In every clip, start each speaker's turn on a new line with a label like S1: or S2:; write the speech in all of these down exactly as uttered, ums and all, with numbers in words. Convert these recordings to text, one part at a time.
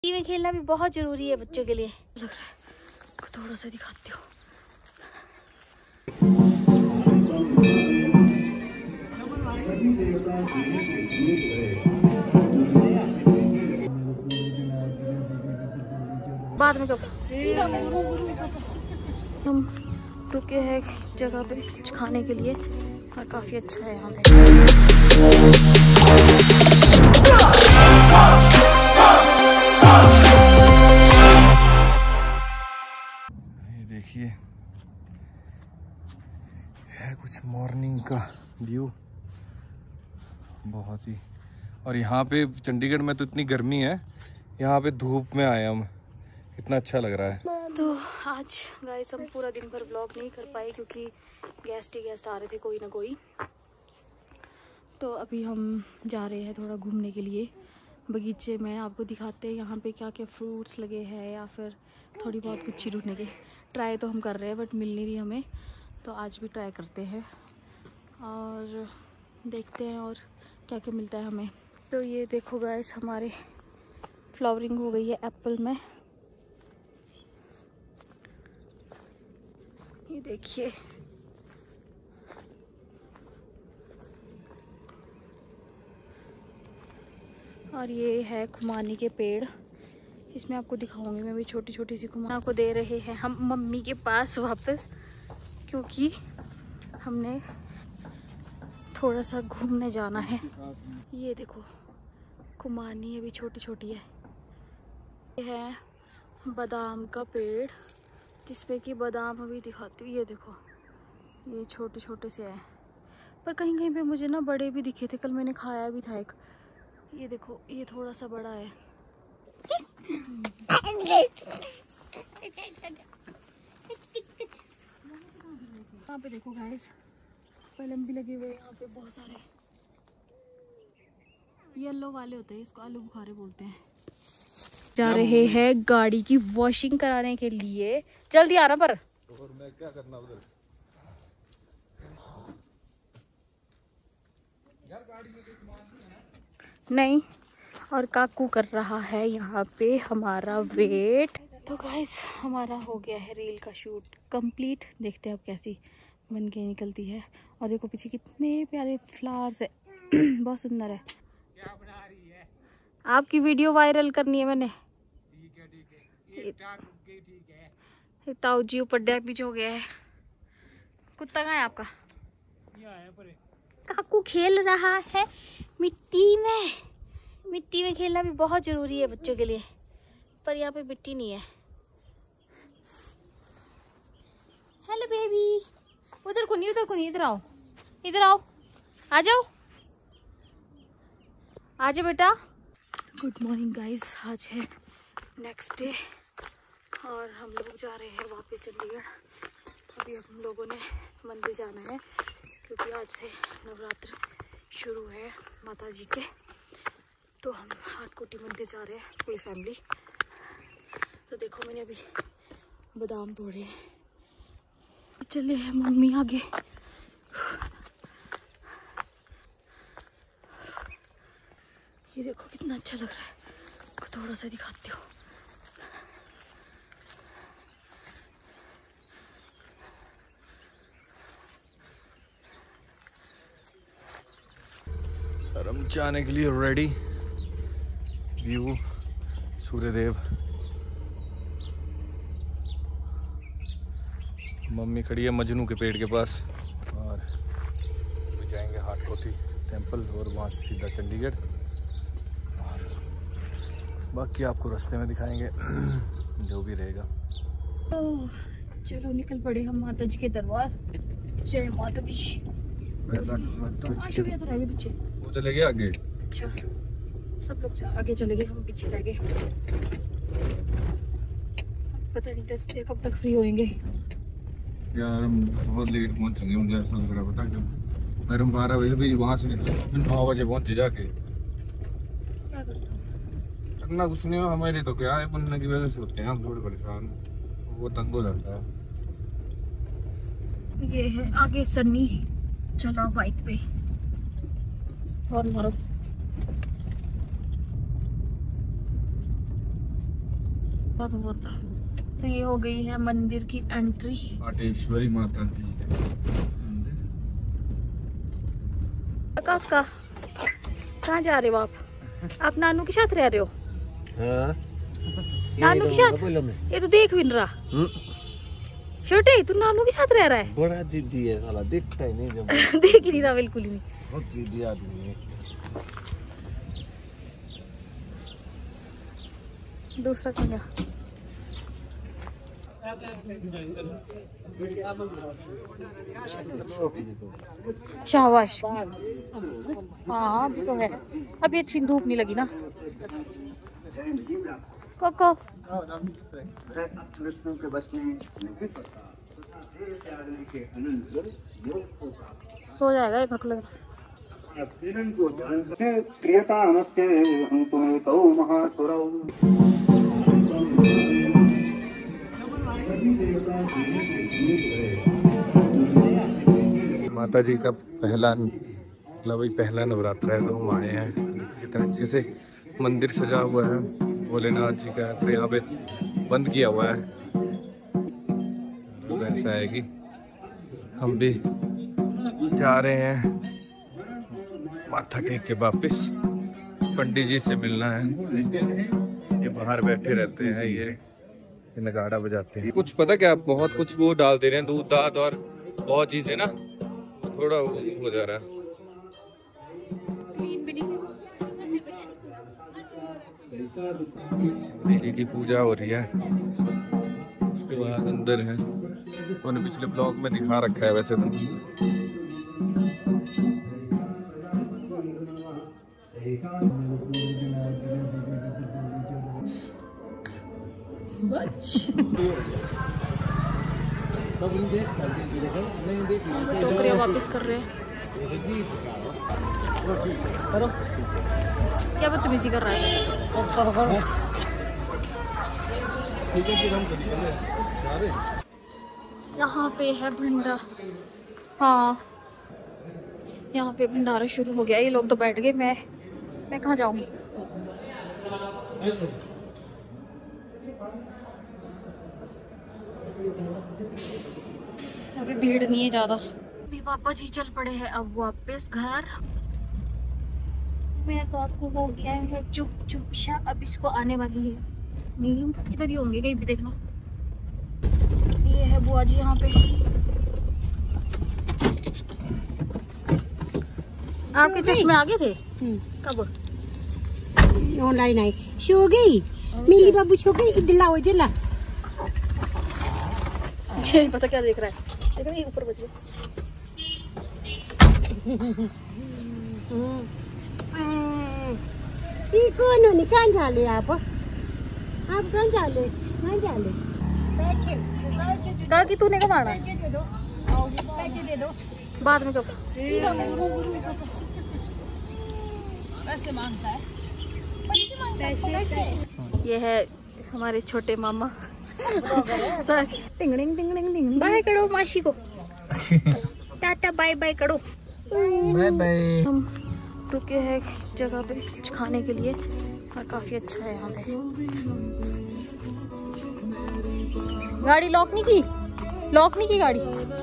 S1: मिट्टी में खेलना भी बहुत जरूरी है बच्चों के लिए। लग रहा है को थोड़ा सा दिखाती हूँ। बाद में कब हम रुके हैं एक जगह पे कुछ खाने के लिए और काफी अच्छा है यहाँ पे।
S2: ये देखिए है कुछ मॉर्निंग का व्यू बहुत ही। और यहाँ पे चंडीगढ़ में तो इतनी गर्मी है, यहाँ पे धूप में आए हम, इतना अच्छा लग रहा है।
S1: तो आज गाइस हम पूरा दिन भर व्लॉग नहीं कर पाए क्योंकि गेस्ट ही गेस्ट आ रहे थे कोई ना कोई। तो अभी हम जा रहे हैं थोड़ा घूमने के लिए बगीचे में। आपको दिखाते हैं यहाँ पे क्या क्या फ्रूट्स लगे हैं या फिर थोड़ी बहुत गुच्छी ढूंढने के ट्राई तो हम कर रहे हैं बट मिल नहीं रही हमें, तो आज भी ट्राई करते हैं और देखते हैं और क्या क्या मिलता है हमें। तो ये देखो गाइस हमारे फ्लावरिंग हो गई है एप्पल में, ये देखिए। और ये है खुमानी के पेड़, इसमें आपको दिखाऊंगी मैं भी छोटी छोटी सी खुमानी को दे रहे हैं हम मम्मी के पास वापस, क्योंकि हमने थोड़ा सा घूमने जाना है। ये देखो खुमानी अभी छोटी छोटी है। ये है बादाम का पेड़ जिसपे कि बादाम अभी दिखाती हूँ। ये देखो ये छोटे छोटे से हैं पर कहीं कहीं पे मुझे ना बड़े भी दिखे थे, कल मैंने खाया भी था एक। ये देखो ये थोड़ा सा बड़ा है। यहाँ पे देखो गाइस पलम भी लगे हुए हैं यहाँ पे बहुत सारे। येलो वाले होते हैं, इसको आलू बुखारे बोलते हैं। जा रहे हैं गाड़ी की वॉशिंग कराने के लिए, जल्दी आना पर।
S2: और मैं क्या करना उधर यार, गाड़ी में कोई सामान नहीं है।
S1: नहीं, और काकू कर रहा है यहाँ पे हमारा वेट। तो गाइस हमारा हो गया है रील का शूट कंप्लीट। देखते हैं अब कैसी बन के निकलती है। और देखो पीछे कितने प्यारे फ्लावर्स है बहुत सुंदर है।
S3: क्या बना रही है?
S1: आपकी वीडियो वायरल करनी है मैंने।
S3: ठीक है ठीक है, ये टाक के ठीक है।
S1: ताऊ जी ऊपर डैमेज हो गया है। कुत्ता कहाँ है आपका?
S3: यहाँ है पर।
S1: काकू खेल रहा है मिट्टी में। मिट्टी में खेलना भी बहुत जरूरी है बच्चों के लिए, पर यहाँ पे मिट्टी नहीं है। हेलो बेबी, उधर को नहीं उधर को नहीं, इधर आओ इधर आओ, आ जाओ आ जाओ बेटा। गुड मॉर्निंग गाइस, आज है नेक्स्ट डे और हम लोग जा रहे हैं वापस चंडीगढ़। अभी हम लोगों ने मंदिर जाना है क्योंकि आज से नवरात्र शुरू है माता जी के। तो हम हाटकोटी मंदिर जा रहे हैं पूरी फैमिली। तो देखो मैंने अभी बादाम तोड़े, चले हैं मम्मी आगे। ये देखो कितना अच्छा लग रहा है, आपको थोड़ा सा दिखाती हूँ।
S2: और हम जाने के लिए रेडी। व्यू सूर्यदेव, मम्मी खड़ी है मजनू के पेड़ के पास और भी जाएंगे हाटकोटी टेंपल और वहाँ से सीधा चंडीगढ़। और बाकी आपको रास्ते में दिखाएंगे जो भी रहेगा।
S1: तो चलो निकल पड़े हम माता जी के दरबार। जय माता दी। आशु भैया तो रह गए पीछे,
S2: वो चले गए आगे।
S1: अच्छा सब लोग आगे चले गए, हम पीछे रह गए। पता नहीं दस कब तक फ्री होंगे
S2: यार, हम बहुत लेट पहुंचेंगे, मुझे ऐसा लग रहा है। पता क्यों? अगर हम बारह बजे भी वहाँ से निकले नौ बजे पहुंचे जाके।
S1: क्या करना
S2: करना कुछ नहीं, हमारे तो क्या है बनने की वजह से होते हैं हम थोड़े परेशान, वो तंग हो जाता है।
S1: ये है आगे सन्नी चला बाइक पे और मारो। बहुत बहुत। तो ये हो गई है मंदिर की एंट्री।
S2: पाटेश्वरी माता की।
S1: काका कहाँ जा रहे हो आप? आप नानू के साथ रह रहे हो?
S4: हाँ।
S1: नानू के साथ? ये तो देख भी नहीं रहा। छोटे तू नानू के साथ रह रहा है?
S4: बड़ा जिद्दी है साला, दिखता ही नहीं जब।
S1: देख ही नहीं रहा बिल्कुल ही नहीं।
S4: बहुत जिद्दी आदमी है।
S1: दूसरा कहाँ गया? शाबाश। हाँ अभी तो है, अभी अच्छी धूप नहीं लगी ना। कोको सो जाएगा ये, मेरे को लग
S2: माता जी का पहला मतलब वही पहला नवरात्र है, तो हम आए हैं। कितने अच्छे से मंदिर सजा हुआ है भोलेनाथ जी का। तो यहाँ पे बंद किया हुआ है, तो ऐसा है कि हम भी जा रहे हैं माथा टेक के वापस। पंडित जी से मिलना है, ये बाहर बैठे रहते हैं, ये नगाड़ा बजाते हैं। कुछ पता क्या, बहुत कुछ वो डाल दे रहे हैं, दूध दाद और बहुत चीजें ना, थोड़ा हो जा रहा है। देवी की पूजा हो रही है, उसके बाद अंदर है। मैंने पिछले ब्लॉग में दिखा रखा है वैसे तो।
S1: टोकरियाँ वापस कर रहे हैं। क्या बदतमीजी कर रहा है? यहाँ पे है भंडारा। हाँ यहाँ पे भंडारा शुरू हो गया। ये लोग तो बैठ गए, मैं मैं कहाँ जाऊंगी? अभी भीड़ नहीं है ज्यादा। अभी पापा जी चल पड़े हैं अब वापस घर। मेरा तो आपको हो गया है चुप चुप सा, अब इसको आने वाली है। नहीं इधर ही होंगे कहीं भी, देखना। ये है बुआ जी यहाँ पे। आपके चश्मे आ गए थे कब?
S5: ऑनलाइन आई सो गई मिली बाबू, सो गई। इधर लाओ, इधर ला।
S1: ये पता क्या देख रहा है, देख रहा है ऊपर बच गया।
S5: ये कौन हो? कहाँ जा ले आप? आप कहाँ जा ले? कहाँ जा ले?
S1: कहा कि तूने कब आना?
S5: पैसे दे दो
S1: बाद में। कब?
S5: पैसे मांगता है।
S1: ये है हमारे छोटे मामा। टिंगड़िंग टिंगड़िंग टिंगड़िंग। बाय करो मासी को, टाटा बाय बाय करो।
S3: Bye bye.
S1: हम रुके हैं जगह पे कुछ खाने के लिए और काफी अच्छा है यहाँ पे। गाड़ी लॉक नहीं की, लॉक नहीं की गाड़ी।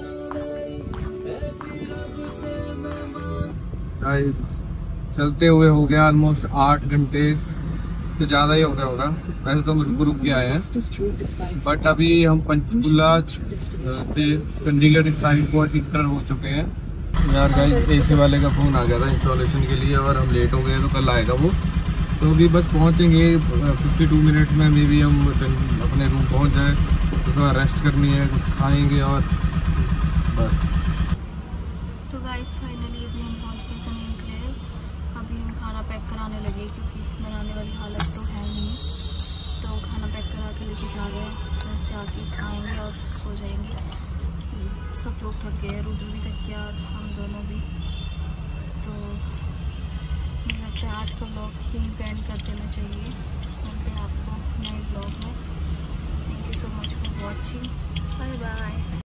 S2: चलते हुए हो गया ऑलमोस्ट आठ घंटे से ज़्यादा ही हो गया होगा। वैसे तो मुझको रुक के आए हैं, बट अभी हम पंचकुला से चंडीगढ़ साइड को इंटर हो चुके हैं। यार गाइस एसी वाले का फ़ोन आ गया था इंस्टॉलेशन के लिए और हम लेट हो गए, तो कल आएगा वो। तो अभी बस पहुंचेंगे फिफ्टी टू मिनट्स में, मे बी हम अपने रूम पहुंच जाए। तो थोड़ा रेस्ट करनी है, कुछ खाएंगे और बस।
S1: तो गाइस फाइनली अभी हम पहुंच गए सनी एन्क्लेव। अभी हम खाना पैक कराने लगे क्योंकि बनाने वाली हालत तो है नहीं। तो खाना पैक करा के लेके जा रहे हैं, बस जाके खाएंगे और सो जाएंगे। सब लोग थक गए, रुद्र भी थक गया और हम दोनों भी। तो मुझे लगता है आज का ब्लॉग यहीं पे एंड कर देना चाहिए। मिलते हैं आपको नए ब्लॉग में। Thank you so much for watching. Bye bye.